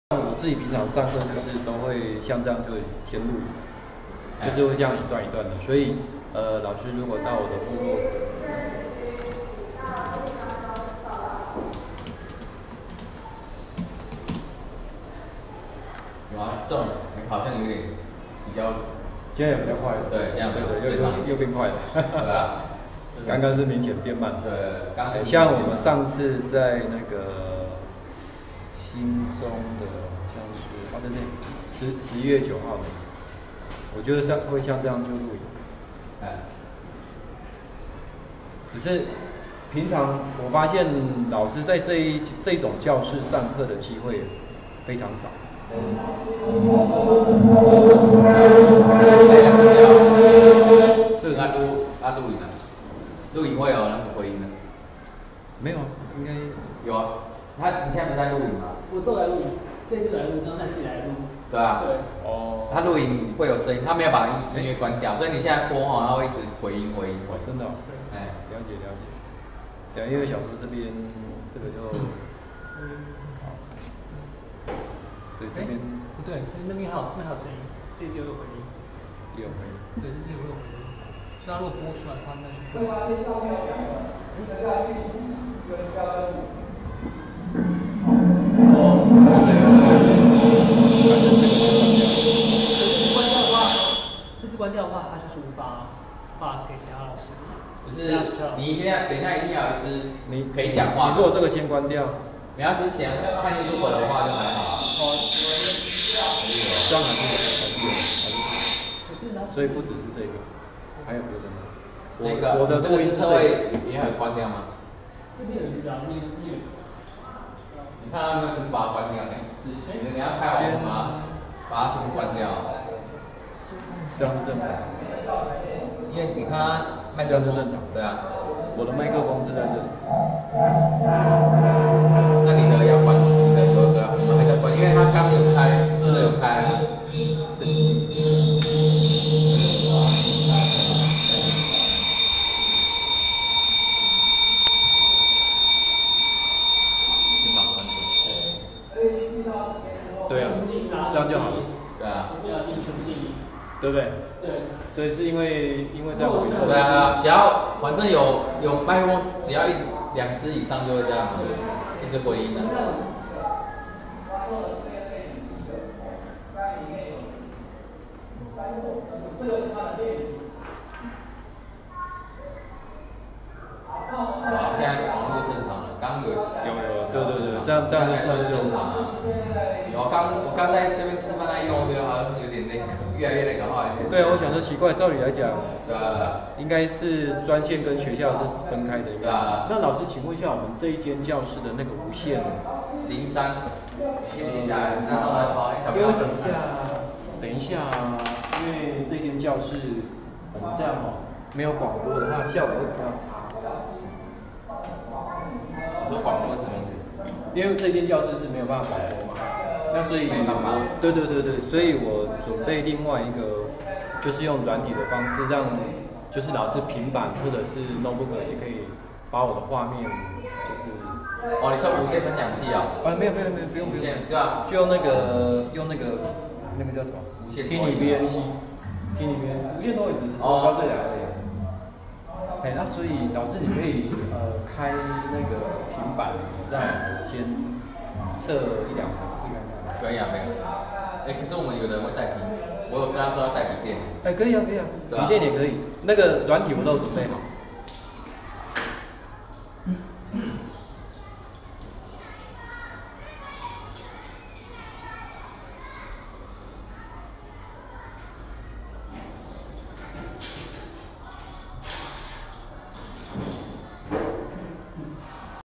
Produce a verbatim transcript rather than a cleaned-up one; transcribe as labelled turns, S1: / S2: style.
S1: 我自己平常上课就是都会像这样，就先录，就是会这样一段一段的。所以，呃，老师如果到我的部落格，
S2: 有啊，这种好像有点比较，
S1: 现在也比较快了。
S2: 对，这样
S1: 对对，又又又变快了。
S2: 对啊。
S1: 刚刚是明显变慢。
S2: 对，刚刚
S1: 像我们上次在那个新中的，好像是啊，对对，十十一月九号的，我觉得像会像这样就录影。
S2: 哎。
S1: 只是平常我发现老师在这一这种教室上课的机会非常少。
S2: 这个他录他录影啊，录影会有那个回音的。
S1: 没有啊，应该
S2: 有啊。他你现在不是在录影吗？
S3: 我做来录影，这次来录，刚才自己来录。
S2: 对啊。
S3: 对。
S1: 哦。
S2: 他录影会有声音，他没有把音乐关掉，所以你现在播哈，他会一直回音回音。
S1: 哦，真的哦。
S2: 哎，
S1: 了解了解。对，因为小时候这边这个就，嗯，好，所以这边
S3: 不对，那边还有那边还有声音，这只有回音。
S1: 也有回音。
S3: 对，这只有回音。所以他如果播出来的话，那就。
S4: 会发现上面有两个，一个是要讯息，一个是要跟五。
S3: 哦。关掉的话，这次关掉的话，它就是无法发给其他老师。
S2: 就是你现在等一下一定要有一支你可以讲话。
S1: 你如果这个先关掉，
S2: 你要之前看 YouTube 的话就还好。
S1: 哦。这样还是还是有还是。所以不只是这个，还有别的吗？
S2: 这个
S1: 我的
S2: 这个自测位也很关掉吗？
S3: 这边有一支啊，这边这边有。
S2: 你看他们是把它关掉的，是你你要开完吗？把它全部关掉。
S1: 这样是正常。
S2: 因为你看它麦克风正常。对啊。
S1: 我的麦克风是在这里。
S2: 那你的要关，你的有一个我们还在关，因为它刚有开，这个有开。
S1: 对啊，这样就好了。
S2: 对啊。
S1: 对不对？
S3: 对。
S1: 所以是因为因为这样。
S2: 对啊，只要反正有有麦克风，只要一两只以上就会这样，一直回音的。好，现在网络正常了，刚有
S1: 有有，对对对，这样这样就算是
S2: 正常啊。有刚我刚在这边吃饭在用，我觉得好像有点那个，越来越那个话。
S1: 对啊，我想说奇怪，照理来讲，
S2: 对啊，
S1: 应该是专线跟学校是分开的。
S2: 对啊。
S1: 那老师，请问一下，我们这一间教室的那个无线
S2: 零三，先写下来，然后来抄，
S1: 因为等一下，等一下，因为这间教室我们这样哦，没有广播的话，效果会比较差。
S2: 你说广播什么意思？
S1: 因为这间教室是没有办法广播嘛，那所以
S2: 没办法。
S1: 对对对对，所以我准备另外一个，就是用软体的方式让，就是老师平板或者是 notebook 也可以把我的画面，就是。
S2: 哦，你说无线分享器啊？
S1: 啊，没有没有没有，不用不用。
S2: 对啊。
S1: 就用那个用那个那个叫什么？
S2: 无线
S1: 听你编辑，听你编，无线多也只是多高这两而已。哎，那所以老师你可以呃开那个平板，让我先测一两台试看看。
S2: 可以啊，可以。哎，可是我们有人会带笔，我有跟他说要带笔电。
S1: 哎，可以啊可以啊，笔电也可以，那个软体我都准备好。